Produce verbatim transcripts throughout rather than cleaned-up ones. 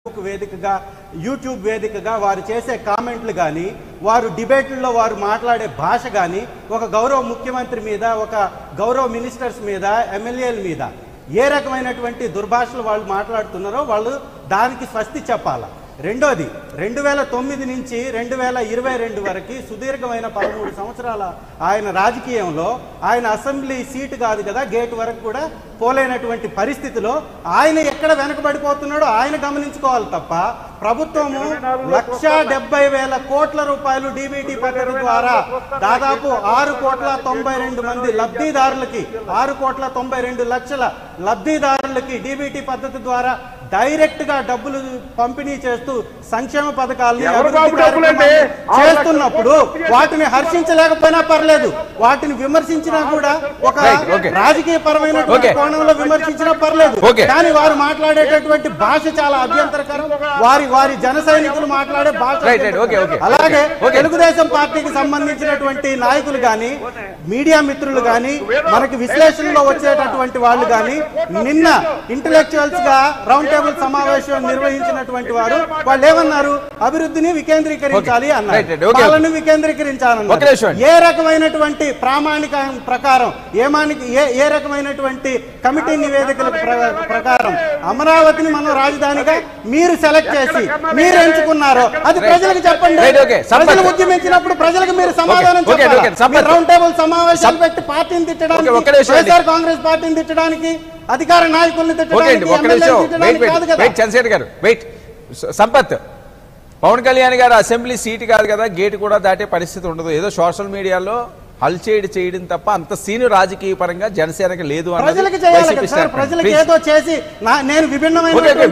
వేదికగా యూట్యూబ్ వేదికగా వారు చేసే కామెంట్లు కానీ వారు డిబేట్లలో వారు మాట్లాడే భాష కానీ ఒక గౌరవ ముఖ్యమంత్రి మీద ఒక గౌరవ మినిస్టర్స్ మీద ఎమ్మెల్యేల మీద ఏ రకమైనటువంటి దుర్భాషలు వాళ్ళు మాట్లాడుతున్నారో వాళ్ళు దానికి స్వస్తి చెప్పాలి. రెండోది రెండు వేల తొమ్మిది నుంచి రెండు వేల ఇరవై రెండు వరకు సుదీర్ఘమైన పదమూడు సంవత్సరాల ఆయన రాజకీయంలో ఆయన అసెంబ్లీ సీటు కాదు కదా గేట్ వరకు కూడా పోలేనటువంటి పరిస్థితిలో ఆయన ఎక్కడ వెనకబడిపోతున్నాడో ఆయన గమనించుకోవాలి తప్ప ప్రభుత్వము లక్ష డెబ్బై వేల కోట్ల రూపాయలు డీబీటీ పద్ధతి ద్వారా దాదాపు ఆరు కోట్ల తొంభై రెండు మంది లబ్ధిదారులకి ఆరు కోట్ల తొంభై రెండు లక్షల లబ్ధిదారులకి డీబీటీ పద్ధతి ద్వారా డైరెక్ట్ గా డబ్బులు పంపిణీ చేస్తూ సంక్షేమ పథకాలని చేస్తున్నప్పుడు వాటిని హర్షించలేకపోయినా పర్లేదు, వాటిని విమర్శించినా కూడా ఒక రాజకీయ పరమైన కోణంలో విమర్శించినా పర్లేదు. కానీ వారు మాట్లాడేటటువంటి భాష చాలా అభ్యంతరకరం, వారి వారి జన సైనికులు మాట్లాడే భాష. అలాగే తెలుగుదేశం పార్టీకి సంబంధించినటువంటి నాయకులు కానీ మీడియా మిత్రులు కానీ మనకి విశ్లేషణలో వచ్చేటటువంటి వాళ్ళు కానీ నిన్న ఇంటలెక్చువల్స్ గా రౌండ్ టేబుల్ సమావేశం నిర్వహించినటువంటి వారు వాళ్ళు ఏమన్నారు? అభివృద్ధిని వికేంద్రీకరించాలి అన్నారు, పాలన వికేంద్రీకరించాలన్నారు. ఏ రకమైనటువంటి ప్రామాణిక ప్రకారం ఏమానికి ఏ ఏ రకమైనటువంటి కమిటీ నివేదికల ప్రకారం అమరావతిని మనం రాజధానిగా మీరు సెలెక్ట్ చేసి మీరు ఎంచుకున్నారో అది ప్రజలకు చెప్పండి. ప్రజలు ఉద్యమించినప్పుడు ప్రజలకు మీరు సమాధానం చెప్పాలి. రౌండ్ టేబుల్ సమావేశాలు పెట్టి పార్టీని తిట్టడానికి, వైఎస్ఆర్ కాంగ్రెస్ పార్టీని తిట్టడానికి, అధికార నాయకుల్ని సంపత్ పవన్ కళ్యాణ్ గారు అసెంబ్లీ సీట్ కాదు కదా గేట్ కూడా దాటే పరిస్థితి ఉండదు. ఏదో సోషల్ మీడియాలో హల్చేడి చేయడం తప్ప అంత సీను రాజకీయ పరంగా జనసేనకి లేదు. ప్రజలకు ప్రజలకు ఏదో చేసి నేను విభిన్నమైన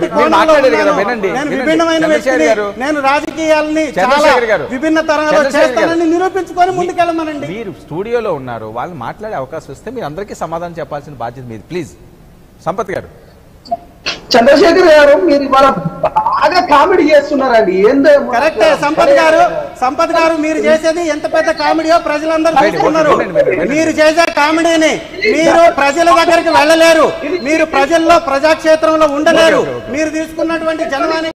నేను రాజకీయాలని విభిన్న తరంలో చేస్తానని నిరూపించుకొని ముందుకెళ్ళమనండి. మీరు స్టూడియోలో ఉన్నారు, వాళ్ళు మాట్లాడే అవకాశం వస్తే మీరు అందరికీ సమాధానం చెప్పాల్సిన బాధ్యత మీది. ప్లీజ్ సంపత్ గారు. చంద్రశేఖర్ గారు మీరు ఇవాళ బాగా కామెడీ చేస్తున్నారండి. ఏందో కరెక్ట్ సంపత్ గారు సంపత్ గారు మీరు చేసేది ఎంత పెద్ద కామెడీయో ప్రజలందరూ చూస్తున్నారు. మీరు చేసే కామెడీని మీరు ప్రజల దగ్గరికి వెళ్ళలేరు, మీరు ప్రజల్లో ప్రజాక్షేత్రంలో ఉండలేరు. మీరు తీసుకున్నటువంటి జనవాణి